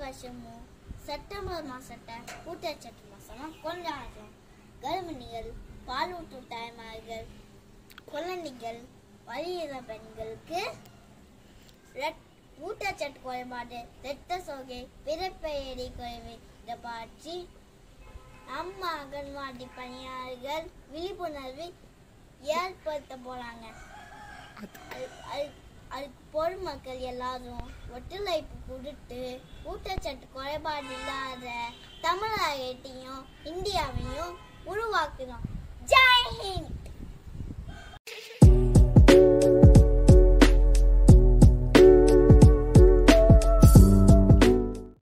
வருஷமும் செப்டம்பர் மாசத்தை ஊட்டச்சத்து மாசமா கொண்டாடுறோம். கர்ப்பிணிகள், பாலூட்டும் தாய்மார்கள், குழந்தைகள், வலியுற பெண்களுக்கு ஊட்டச்சத்து குறைபாடு, இரத்த சோகை, பிறப்பெயரி குறைவு இதை பற்றி நம்ம அங்கன்வாடி பணியாளர்கள் விழிப்புணர்வு ஏற்படுத்த போறாங்க. அதுக்கு பொதுமக்கள் எல்லாரும் ஒத்துழைப்பு கொடுத்து ஊட்டச்சத்து குறைபாடு இல்லாத தமிழகத்தையும் இந்தியாவையும் உருவாக்குறோம். ஜெய் ஹிந்த்.